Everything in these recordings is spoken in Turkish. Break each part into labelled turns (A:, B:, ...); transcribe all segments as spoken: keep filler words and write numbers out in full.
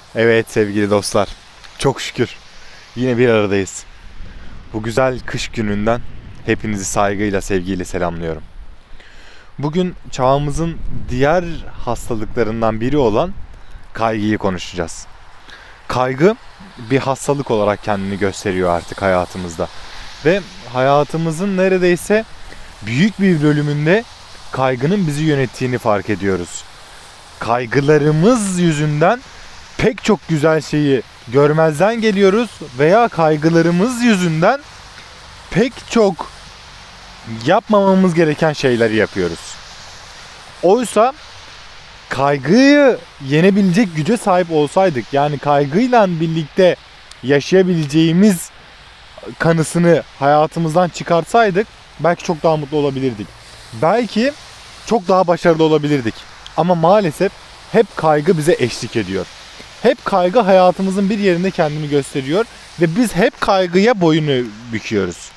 A: Evet sevgili dostlar, çok şükür yine bir aradayız. Bu güzel kış gününden hepinizi saygıyla, sevgiyle selamlıyorum. Bugün çağımızın diğer hastalıklarından biri olan kaygıyı konuşacağız. Kaygı bir hastalık olarak kendini gösteriyor artık hayatımızda. Ve hayatımızın neredeyse büyük bir bölümünde kaygının bizi yönettiğini fark ediyoruz. Kaygılarımız yüzünden pek çok güzel şeyi görmezden geliyoruz veya kaygılarımız yüzünden pek çok yapmamamız gereken şeyleri yapıyoruz. Oysa kaygıyı yenebilecek güce sahip olsaydık, yani kaygıyla birlikte yaşayabileceğimiz kanısını hayatımızdan çıkartsaydık belki çok daha mutlu olabilirdik. Belki çok daha başarılı olabilirdik. Ama maalesef hep kaygı bize eşlik ediyor. Hep kaygı hayatımızın bir yerinde kendini gösteriyor ve biz hep kaygıya boyunu büküyoruz.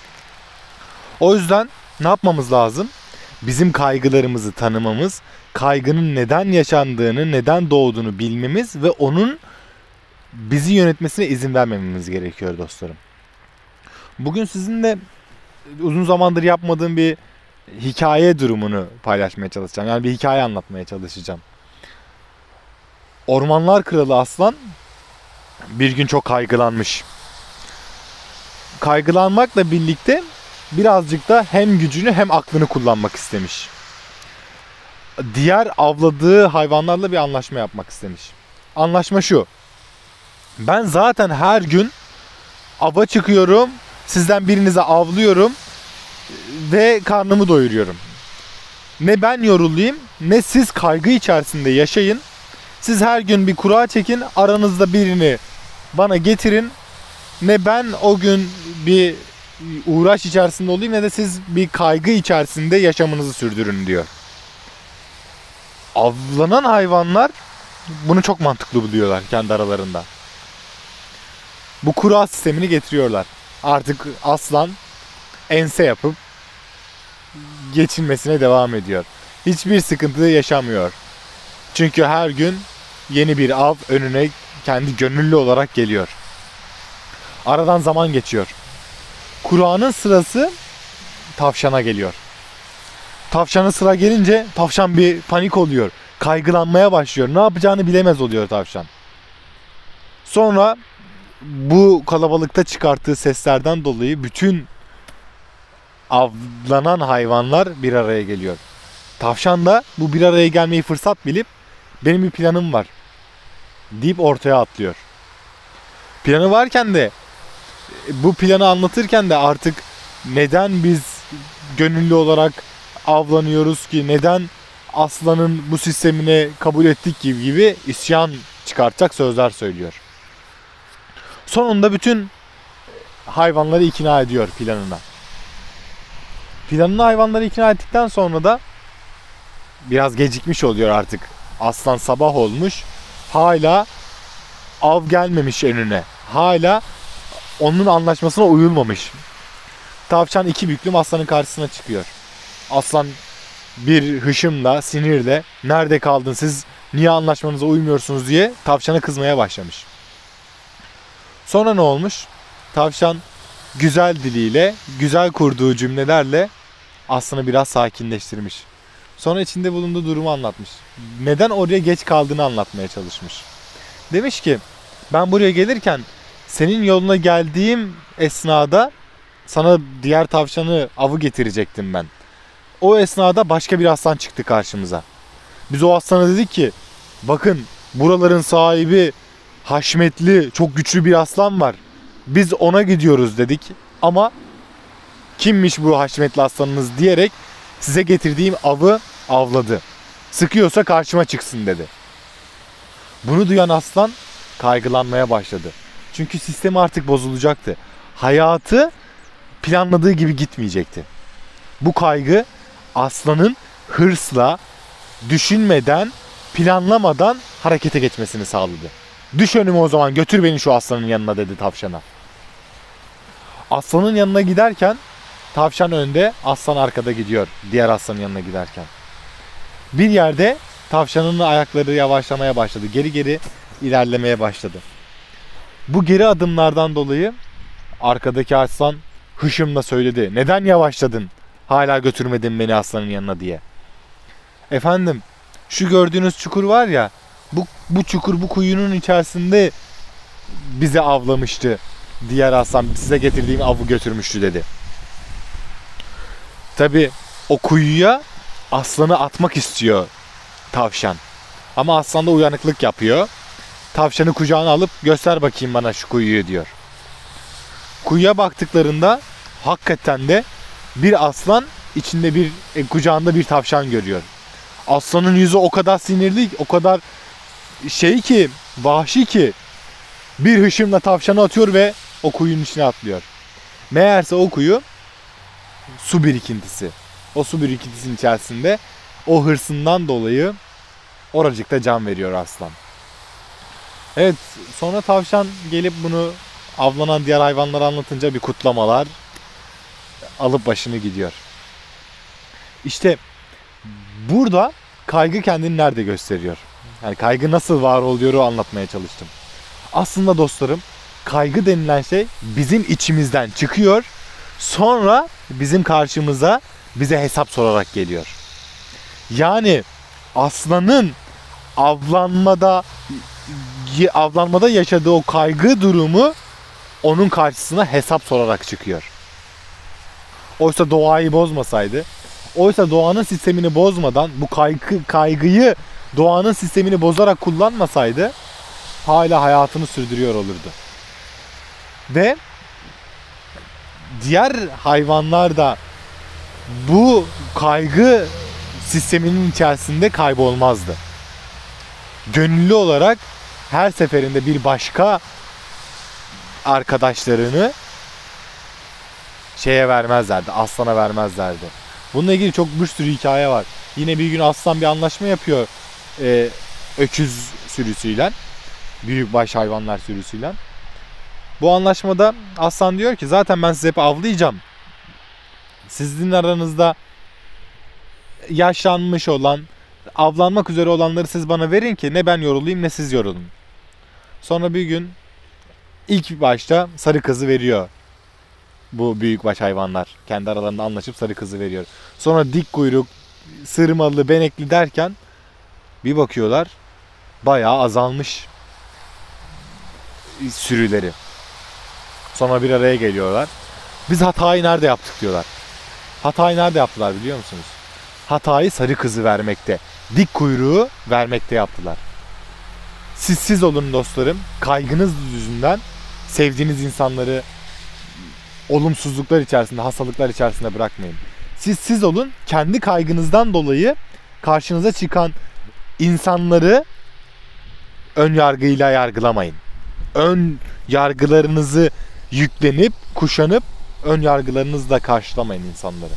A: O yüzden ne yapmamız lazım? Bizim kaygılarımızı tanımamız, kaygının neden yaşandığını, neden doğduğunu bilmemiz ve onun bizi yönetmesine izin vermememiz gerekiyor dostlarım. Bugün sizinle uzun zamandır yapmadığım bir hikaye durumunu paylaşmaya çalışacağım. Yani bir hikaye anlatmaya çalışacağım. Ormanlar Kralı Aslan bir gün çok kaygılanmış. Kaygılanmakla birlikte birazcık da hem gücünü hem aklını kullanmak istemiş. Diğer avladığı hayvanlarla bir anlaşma yapmak istemiş. Anlaşma şu: ben zaten her gün ava çıkıyorum, sizden birinizi avlıyorum ve karnımı doyuruyorum. Ne ben yorulayım, ne siz kaygı içerisinde yaşayın. Siz her gün bir kura çekin, aranızda birini bana getirin. Ne ben o gün bir uğraş içerisinde olayım, ne de siz bir kaygı içerisinde yaşamınızı sürdürün diyor. Avlanan hayvanlar bunu çok mantıklı buluyorlar kendi aralarında. Bu kura sistemini getiriyorlar. Artık aslan ense yapıp geçinmesine devam ediyor. Hiçbir sıkıntı yaşamıyor. Çünkü her gün yeni bir av önüne kendi gönüllü olarak geliyor. Aradan zaman geçiyor. Kura'nın sırası tavşana geliyor. Tavşana sıra gelince tavşan bir panik oluyor. Kaygılanmaya başlıyor. Ne yapacağını bilemez oluyor tavşan. Sonra bu kalabalıkta çıkarttığı seslerden dolayı bütün avlanan hayvanlar bir araya geliyor. Tavşan da bu bir araya gelmeyi fırsat bilip benim bir planım var deyip ortaya atlıyor. Planı varken de, bu planı anlatırken de artık neden biz gönüllü olarak avlanıyoruz ki, neden aslanın bu sistemine kabul ettik gibi gibi isyan çıkartacak sözler söylüyor. Sonunda bütün hayvanları ikna ediyor planına. Planını hayvanları ikna ettikten sonra da biraz gecikmiş oluyor artık. Aslan sabah olmuş. Hala av gelmemiş önüne. Hala onun anlaşmasına uyulmamış. Tavşan iki büklüm aslanın karşısına çıkıyor. Aslan bir hışımla, sinirle "Nerede kaldın siz? Niye anlaşmanıza uymuyorsunuz?" diye tavşana kızmaya başlamış. Sonra ne olmuş? Tavşan güzel diliyle, güzel kurduğu cümlelerle aslanı biraz sakinleştirmiş. Sonra içinde bulunduğu durumu anlatmış. Neden oraya geç kaldığını anlatmaya çalışmış. Demiş ki, ben buraya gelirken senin yoluna geldiğim esnada sana diğer tavşanı, avı getirecektim ben. O esnada başka bir aslan çıktı karşımıza. Biz o aslana dedik ki, bakın buraların sahibi haşmetli, çok güçlü bir aslan var. Biz ona gidiyoruz dedik. Ama kimmiş bu haşmetli aslanınız diyerek size getirdiğim avı avladı. Sıkıyorsa karşıma çıksın dedi. Bunu duyan aslan kaygılanmaya başladı. Çünkü sistemi artık bozulacaktı. Hayatı planladığı gibi gitmeyecekti. Bu kaygı aslanın hırsla, düşünmeden, planlamadan harekete geçmesini sağladı. Düş önüme o zaman, götür beni şu aslanın yanına dedi tavşana. Aslanın yanına giderken tavşan önde, aslan arkada gidiyor diğer aslanın yanına giderken. Bir yerde tavşanın ayakları yavaşlamaya başladı. Geri geri ilerlemeye başladı. Bu geri adımlardan dolayı arkadaki aslan hışımla söyledi. Neden yavaşladın? Hala götürmedin beni aslanın yanına diye. Efendim, şu gördüğünüz çukur var ya, bu, bu çukur bu kuyunun içerisinde bizi avlamıştı. Diğer aslan size getirdiğim avı götürmüştü dedi. Tabi o kuyuya aslanı atmak istiyor tavşan. Ama aslan da uyanıklık yapıyor. Tavşanı kucağına alıp göster bakayım bana şu kuyuyu diyor. Kuyuya baktıklarında hakikaten de bir aslan içinde bir e, kucağında bir tavşan görüyor. Aslanın yüzü o kadar sinirli, o kadar şey ki, vahşi ki bir hışımla tavşanı atıyor ve o kuyunun içine atlıyor. Meğerse o kuyu su birikintisi. O su birikintisinin içerisinde o hırsından dolayı oracıkta can veriyor aslan. Evet, sonra tavşan gelip bunu avlanan diğer hayvanlara anlatınca bir kutlamalar alıp başını gidiyor. İşte burada kaygı kendini nerede gösteriyor? Yani kaygı nasıl var oluyor anlatmaya çalıştım. Aslında dostlarım, kaygı denilen şey bizim içimizden çıkıyor. Sonra bizim karşımıza bize hesap sorarak geliyor. Yani aslanın avlanmada avlanmada yaşadığı o kaygı durumu onun karşısına hesap sorarak çıkıyor. Oysa doğayı bozmasaydı, oysa doğanın sistemini bozmadan bu kaygı, kaygıyı doğanın sistemini bozarak kullanmasaydı hala hayatını sürdürüyor olurdu. Ve diğer hayvanlar da bu kaygı sisteminin içerisinde kaybolmazdı. Gönüllü olarak her seferinde bir başka arkadaşlarını şeye vermezlerdi, aslana vermezlerdi. Bununla ilgili çok bir sürü hikaye var. Yine bir gün aslan bir anlaşma yapıyor e, öküz sürüsüyle, büyükbaş hayvanlar sürüsüyle. Bu anlaşmada aslan diyor ki zaten ben sizi hep avlayacağım. Sizin aranızda yaşlanmış olan, avlanmak üzere olanları siz bana verin ki ne ben yorulayım ne siz yorulun. Sonra bir gün ilk başta sarı kızı veriyor. Bu büyükbaş hayvanlar kendi aralarında anlaşıp sarı kızı veriyor. Sonra dik kuyruk, sırmalı, benekli derken bir bakıyorlar bayağı azalmış sürüleri. Sonra bir araya geliyorlar. Biz hatayı nerede yaptık diyorlar. Hatayı nerede yaptılar biliyor musunuz? Hatayı sarı kızı vermekte, dik kuyruğu vermekte yaptılar. Siz siz olun dostlarım. Kaygınız yüzünden sevdiğiniz insanları olumsuzluklar içerisinde, hastalıklar içerisinde bırakmayın. Siz siz olun. Kendi kaygınızdan dolayı karşınıza çıkan insanları ön yargıyla yargılamayın. Ön yargılarınızı yüklenip, kuşanıp ön yargılarınızla karşılamayın insanları.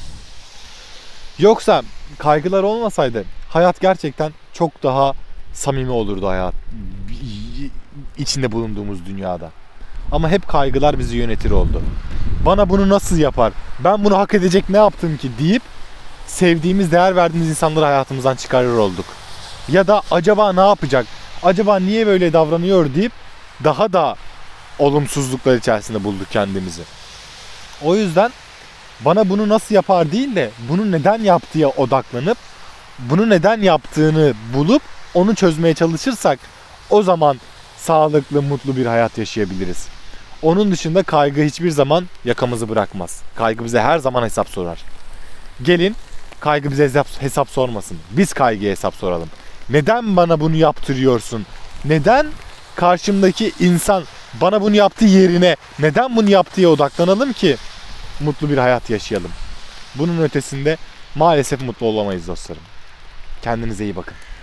A: Yoksa kaygılar olmasaydı hayat gerçekten çok daha samimi olurdu hayat. İçinde bulunduğumuz dünyada. Ama hep kaygılar bizi yönetir oldu. Bana bunu nasıl yapar? Ben bunu hak edecek ne yaptım ki deyip sevdiğimiz, değer verdiğimiz insanları hayatımızdan çıkarır olduk. Ya da acaba ne yapacak? Acaba niye böyle davranıyor deyip daha da olumsuzluklar içerisinde bulduk kendimizi. O yüzden bana bunu nasıl yapar değil de bunu neden yaptığa odaklanıp bunu neden yaptığını bulup onu çözmeye çalışırsak o zaman sağlıklı, mutlu bir hayat yaşayabiliriz. Onun dışında kaygı hiçbir zaman yakamızı bırakmaz. Kaygı bize her zaman hesap sorar. Gelin kaygı bize hesap, hesap sormasın. Biz kaygıya hesap soralım. Neden bana bunu yaptırıyorsun? Neden karşımdaki insan bana bunu yaptığı yerine neden bunu yaptığı odaklanalım ki mutlu bir hayat yaşayalım. Bunun ötesinde maalesef mutlu olamayız dostlarım. Kendinize iyi bakın.